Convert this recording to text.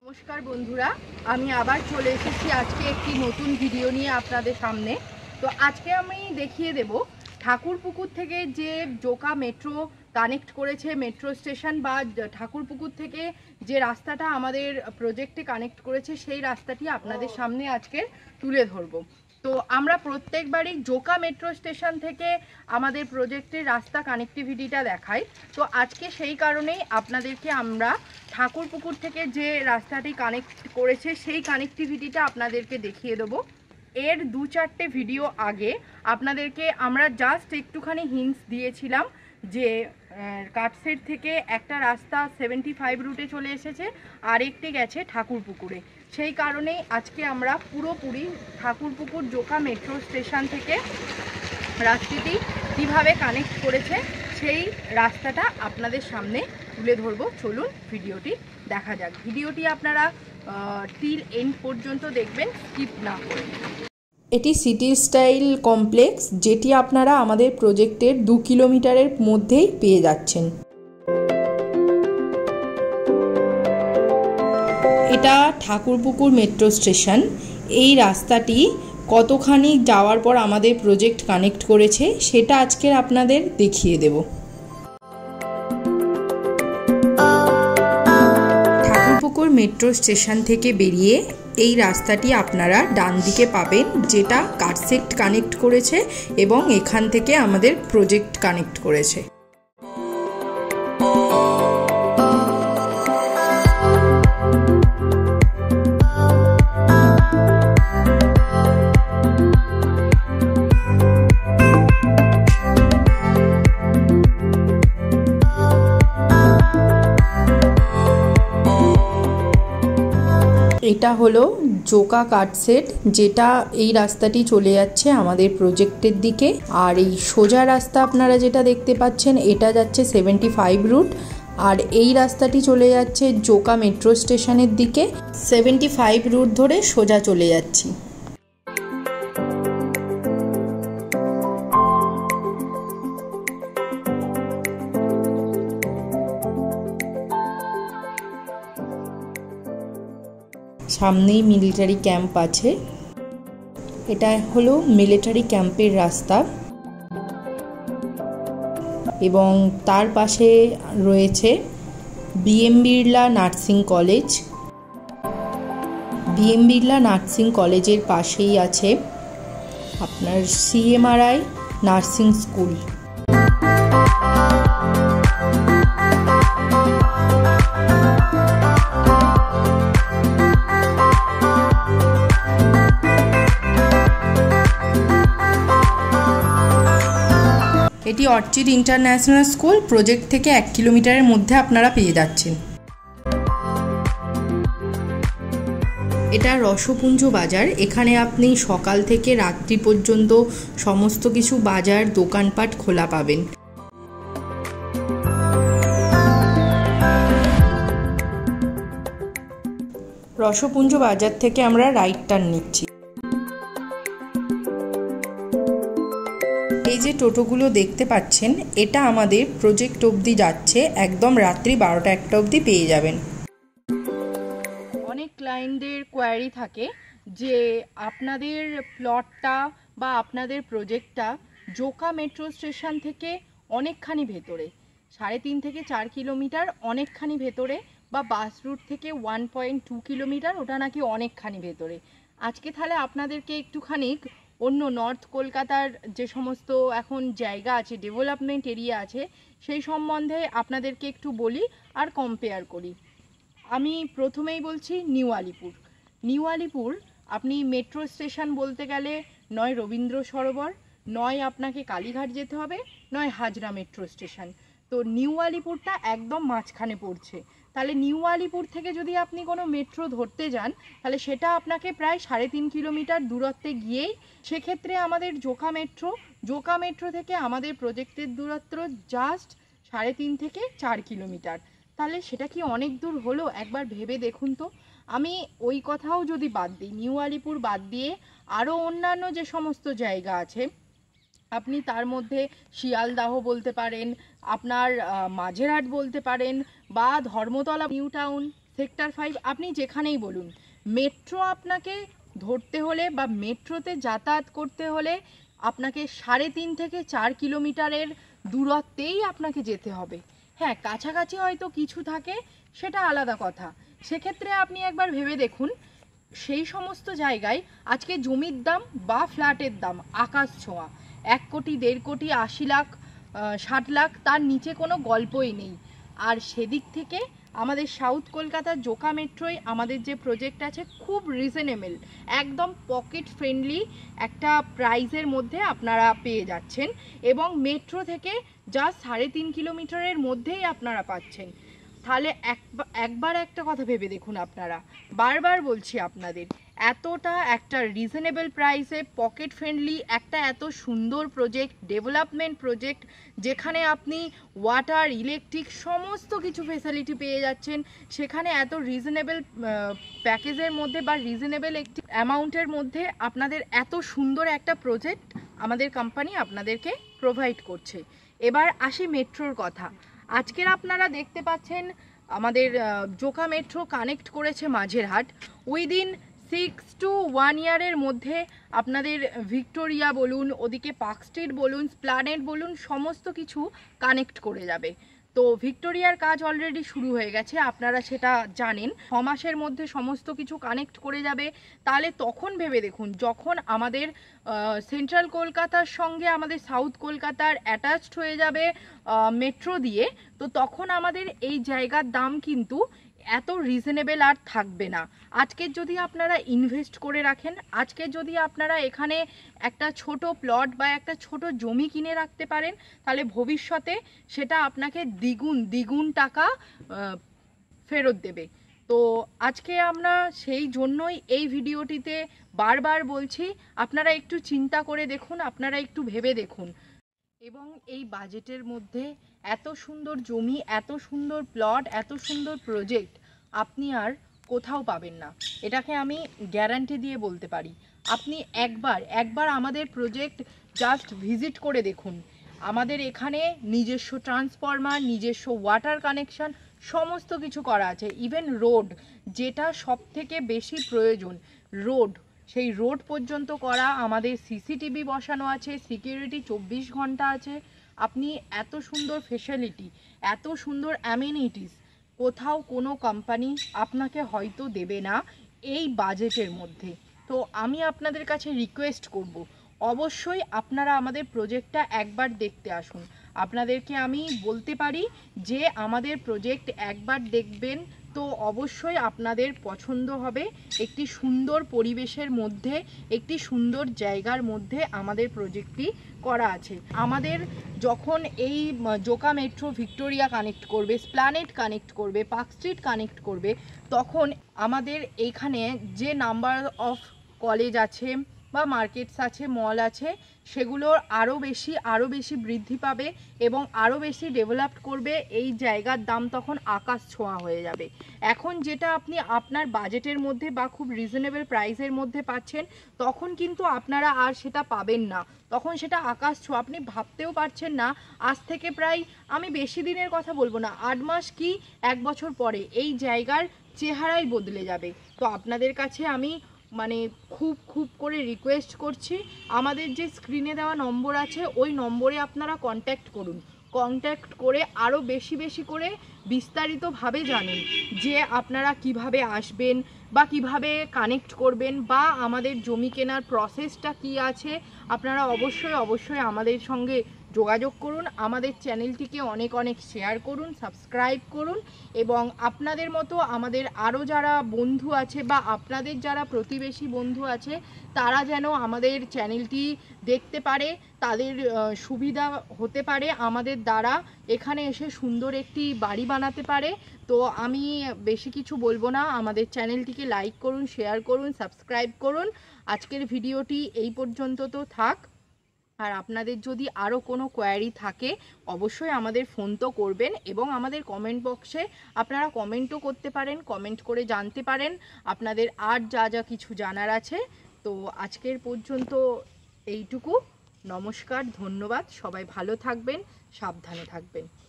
नमस्कार बंधुरा आमी आबार चले एसेছি আজকে একটি নতুন ভিডিও নিয়ে আপনাদের সামনে। তো আজকে আমি দেখিয়ে দেব ঠাকুরপুকুর থেকে যে জোকা মেট্রো কানেক্ট করেছে মেট্রো স্টেশন বা ঠাকুরপুকুর থেকে যে রাস্তাটা আমাদের প্রজেক্টে কানেক্ট করেছে সেই রাস্তাটি আপনাদের সামনে আজকে তুলে ধরব। তো আমরা প্রত্যেকবারই জোকা মেট্রো স্টেশন থেকে আমাদের প্রজেক্টের রাস্তা কানেক্টিভিটিটা দেখাই। তো আজকে সেই কারণেই আপনাদেরকে আমরা ঠাকুরপুকুর থেকে যে রাস্তাটি কানেক্ট করেছে সেই কানেক্টিভিটিটা আপনাদেরকে দেখিয়ে দেবো। এর 2-4টে ভিডিও আগে আপনাদেরকে আমরা জাস্ট একটুখানি হিন্টস দিয়েছিলাম যে কাটসেট থেকে একটা রাস্তা 75 রুটে চলে এসেছে আর একটি গেছে ঠাকুরপুকুরে। সেই কারণেই আজকে আমরা পুরোপুরি ঠাকুরপুকুর জোকা মেট্রো স্টেশন থেকে রাস্তাটি কীভাবে কানেক্ট করেছে সেই রাস্তাটা আপনাদের সামনে তুলে ধরবো। চলুন ভিডিওটি দেখা যাক। ভিডিওটি আপনারা টিল এন্ড পর্যন্ত দেখবেন, স্কিপ না করে। এটি সিটি স্টাইল কমপ্লেক্স, যেটি আপনারা আমাদের প্রজেক্টের 2 কিলোমিটারের মধ্যেই পেয়ে যাচ্ছেন। এটা ঠাকুরপুকুর মেট্রো স্টেশন। এই রাস্তাটি কতখানি যাওয়ার পর আমাদের প্রজেক্ট কানেক্ট করেছে সেটা আজকের আপনাদের দেখিয়ে দেব। ঠাকুরপুকুর মেট্রো স্টেশন থেকে বেরিয়ে এই রাস্তাটি আপনারা ডান দিকে পাবেন, যেটা কাটসেট কানেক্ট করেছে এবং এখান থেকে আমাদের প্রজেক্ট কানেক্ট করেছে। এটা হলো জোকা কাটসেট, যেটা এই রাস্তাটি চলে যাচ্ছে আমাদের প্রজেক্টের দিকে। আর এই সোজা রাস্তা আপনারা যেটা দেখতে পাচ্ছেন এটা যাচ্ছে 75 রুট, আর এই রাস্তাটি চলে যাচ্ছে জোকা মেট্রো স্টেশনের দিকে। 75 রুট ধরে সোজা চলে যাচ্ছি। সামনেই মিলিটারি ক্যাম্প আছে। এটা হলো মিলিটারি ক্যাম্পের রাস্তা এবং তার পাশে রয়েছে BM Birla nursing college. BM Birla nursing কলেজের পাশেই আছে আপনার সিএমআরআই নার্সিং স্কুল। এটি অর্চিড ইন্টারন্যাশনাল স্কুল। প্রজেক্ট থেকে 1 কিলোমিটারের মধ্যে আপনারা পেয়ে যাচ্ছেন। এটা রসপুঞ্জ বাজার। এখানে আপনি সকাল থেকে রাত্রি পর্যন্ত সমস্ত কিছু বাজার দোকানপাট খোলা পাবেন। রসপুঞ্জ বাজার থেকে আমরা রাইট টার্ন নিচ্ছি। এই যে টোটোগুলো দেখতে পাচ্ছেন এটা আমাদের প্রজেক্ট অবধি যাচ্ছে, একদম রাত্রি 12টা-1টা অবধি পেয়ে যাবেন। অনেক ক্লায়েন্টদের কোয়ারি থাকে যে আপনাদের প্লটটা বা আপনাদের প্রজেক্টটা জোকা মেট্রো স্টেশন থেকে অনেকখানি ভেতরে, 3.5 থেকে 4 কিলোমিটার অনেকখানি ভেতরে, বা বাস রুট থেকে 1.2 কিলোমিটার ওটা নাকি অনেকখানি ভেতরে। আজকে তাহলে আপনাদেরকে একটুখানি অন্য নর্থ কলকাতার যে সমস্ত এখন জায়গা আছে, ডেভেলপমেন্ট এরিয়া আছে, সেই সম্বন্ধে আপনাদেরকে একটু বলি আর কম্পেয়ার করি। আমি প্রথমেই বলছি নিউ আলিপুর। নিউ আলিপুর আপনি মেট্রো স্টেশন বলতে গেলে নয় রবীন্দ্র সরোবর, নয় আপনাকে কালীঘাট যেতে হবে, নয় হাজরা মেট্রো স্টেশন। তো নিউ আলিপুরটা একদম মাঝখানে পড়ছে। তাহলে নিউ আলিপুর থেকে যদি আপনি কোনো মেট্রো ধরতে যান তাহলে সেটা আপনাকে প্রায় 3.5 কিলোমিটার দূরত্বে গিয়েই, সেক্ষেত্রে আমাদের জোকা মেট্রো থেকে আমাদের প্রজেক্টের দূরত্ব জাস্ট 3.5 থেকে 4 কিলোমিটার। তাহলে সেটা কি অনেক দূর হলো? একবার ভেবে দেখুন তো। আমি ওই কথাও যদি বাদ দিই, নিউ আলিপুর বাদ দিয়ে আরও অন্যান্য যে সমস্ত জায়গা আছে আপনি তার মধ্যে শিয়ালদাহ বলতে পারেন, আপনার মাঝেরহাট বলতে পারেন, বা ধর্মতলা, নিউ টাউন, সেক্টর 5, আপনি যেখানেই বলুন, মেট্রো আপনাকে ধরতে হলে বা মেট্রোতে যাতায়াত করতে হলে আপনাকে 3.5 থেকে 4 কিলোমিটারের দূরত্বেই আপনাকে যেতে হবে। হ্যাঁ, কাছাকাছি হয়তো কিছু থাকে, সেটা আলাদা কথা। সেক্ষেত্রে আপনি একবার ভেবে দেখুন, সেই সমস্ত জায়গায় আজকে জমির দাম বা ফ্ল্যাটের দাম আকাশ ছোঁয়া। 1 কোটি, 1.5 কোটি, 80 লাখ, 60 লাখ, তার নিচে কোনো গল্পই নেই। আর সেদিক থেকে আমাদের সাউথ কলকাতার জোকা মেট্রোয় আমাদের যে প্রজেক্ট আছে খুব রিজনেবল, একদম পকেট ফ্রেন্ডলি একটা প্রাইসের মধ্যে আপনারা পেয়ে যাচ্ছেন, এবং মেট্রো থেকে জাস্ট 3.5 কিলোমিটারের মধ্যেই আপনারা পাচ্ছেন। তাহলে একবার একটা কথা ভেবে দেখুন, আপনারা, বারবার বলছি আপনাদের, এতটা একটা রিজনেবল প্রাইসে পকেট ফ্রেন্ডলি একটা এত সুন্দর প্রজেক্ট, ডেভেলপমেন্ট প্রজেক্ট, যেখানে আপনি ওয়াটার, ইলেকট্রিক সমস্ত কিছু ফেসিলিটি পেয়ে যাচ্ছেন, সেখানে এত রিজনেবল প্যাকেজের মধ্যে বা রিজনেবল একটি অ্যামাউন্টের মধ্যে আপনাদের এত সুন্দর একটা প্রজেক্ট আমাদের কোম্পানি আপনাদেরকে প্রোভাইড করছে। এবার আসি মেট্রোর কথা। আজকের আপনারা দেখতে পাচ্ছেন আমাদের জোকা মেট্রো কানেক্ট করেছে মাঝেরহাট। উইদিন 6 to 1 ইয়ারের মধ্যে আপনাদের ভিক্টোরিয়া বলুন, ওদিকে পার্ক স্ট্রিট বলুন, স্প্ল্যানেড বলুন, সমস্ত কিছু কানেক্ট করে যাবে। তো ভিক্টোরিয়ার কাজ অলরেডি শুরু হয়ে গেছে, আপনারা সেটা জানেন। 6 মাসের মধ্যে সমস্ত কিছু কানেক্ট করে যাবে। তাহলে তখন ভেবে দেখুন, যখন আমাদের সেন্ট্রাল কলকাতার সঙ্গে আমাদের সাউথ কলকাতার অ্যাটাচড হয়ে যাবে মেট্রো দিয়ে, তো তখন আমাদের এই জায়গার দাম কিন্তু এত রিজনেবল আর থাকবে না। আজকে যদি আপনারা ইনভেস্ট করে রাখেন, আজকে যদি আপনারা এখানে একটা ছোট প্লট বা একটা ছোট জমি কিনে রাখতে পারেন, তাহলে ভবিষ্যতে সেটা আপনাকে দ্বিগুণ টাকা ফেরত দেবে। তো আজকে আমরা সেই জন্যই এই ভিডিওটিতে বারবার বলছি, আপনারা একটু চিন্তা করে দেখুন, আপনারা একটু ভেবে দেখুন, এবং এই বাজেটের মধ্যে এত সুন্দর জমি, এত সুন্দর প্লট, এত সুন্দর প্রজেক্ট আপনি আর কোথাও পাবেন না। এটাকে আমি গ্যারান্টি দিয়ে বলতে পারি। আপনি একবার আমাদের প্রজেক্ট জাস্ট ভিজিট করে দেখুন। আমাদের এখানে নিজস্ব ট্রান্সফরমার, নিজস্ব ওয়াটার কানেকশন সমস্ত কিছু করা আছে। ইভেন রোড, যেটা সব থেকে বেশি প্রয়োজন, রোড, সেই রোড পর্যন্ত করা। আমাদের সিসিটিভি বসানো আছে, সিকিউরিটি 24 ঘন্টা আছে। আপনি এত সুন্দর ফেসিলিটি, এত সুন্দর অ্যামেনিটিস কোথাও কোনো কোম্পানি আপনাকে হয়তো দেবে না এই বাজেটের মধ্যে। তো আমি আপনাদের কাছে রিকোয়েস্ট করব, অবশ্যই আপনারা আমাদের প্রজেক্টটা একবার দেখতে আসুন। আপনাদেরকে আমি বলতে পারি যে আমাদের প্রজেক্ট একবার দেখবেন তো অবশ্যই আপনাদের পছন্দ হবে। একটি সুন্দর পরিবেশের মধ্যে, একটি সুন্দর জায়গার মধ্যে আমাদের প্রজেক্টটি করা আছে। আমাদের যখন এই জোকা মেট্রো ভিক্টোরিয়া কানেক্ট করবে, স্প্ল্যানেড কানেক্ট করবে, পার্ক স্ট্রিট কানেক্ট করবে, তখন আমাদের এইখানে যে নাম্বার অফ কলেজ আছে বা মার্কেটস আছে, মল আছে, সেগুলোর আরও বেশি বৃদ্ধি পাবে এবং আরও বেশি ডেভেলপড করবে। এই জায়গার দাম তখন আকাশ ছোঁয়া হয়ে যাবে। এখন যেটা আপনি আপনার বাজেটের মধ্যে বা খুব রিজনেবল প্রাইসের মধ্যে পাচ্ছেন, তখন কিন্তু আপনারা আর সেটা পাবেন না। তখন সেটা আকাশ ছোঁয়া, আপনি ভাবতেও পারছেন না। আজ থেকে প্রায়, আমি বেশি দিনের কথা বলবো না, 8 মাস কি 1 বছর পরে এই জায়গার চেহারাই বদলে যাবে। তো আপনাদের কাছে আমি খুব করে রিকোয়েস্ট করছি, আমাদের যে স্ক্রিনে দেওয়া নম্বর আছে ওই নম্বরে আপনারা কন্ট্যাক্ট করুন। কন্ট্যাক্ট করে আরও বেশি করে বিস্তারিতভাবে জানুন যে আপনারা কিভাবে আসবেন বা কিভাবে কানেক্ট করবেন বা আমাদের জমি কেনার প্রসেসটা কি আছে। আপনারা অবশ্যই আমাদের সঙ্গে যোগাযোগ করুন। আমাদের চ্যানেলটিকে অনেক শেয়ার করুন, সাবস্ক্রাইব করুন, এবং আপনাদের মতো আমাদের আরও যারা বন্ধু আছে বা আপনাদের যারা প্রতিবেশী বন্ধু আছে, তারা যেন আমাদের চ্যানেলটি দেখতে পারে, তাদের সুবিধা হতে পারে, আমাদের দ্বারা এখানে এসে সুন্দর একটি বাড়ি বানাতে পারে। তো আমি বেশি কিছু বলবো না, আমাদের চ্যানেলটিকে লাইক করুন, শেয়ার করুন, সাবস্ক্রাইব করুন। আজকের ভিডিওটি এই পর্যন্ত তো থাক। আর আপনাদের যদি আরও কোনো কোয়ারি থাকে, অবশ্যই আমাদের ফোন তো করবেন, এবং আমাদের কমেন্ট বক্সে আপনারা কমেন্টও করতে পারেন, কমেন্ট করে জানতে পারেন আপনাদের আর যা কিছু জানার আছে। তো আজকের পর্যন্ত এইটুকু। নমস্কার, ধন্যবাদ, সবাই ভালো থাকবেন, সাবধানে থাকবেন।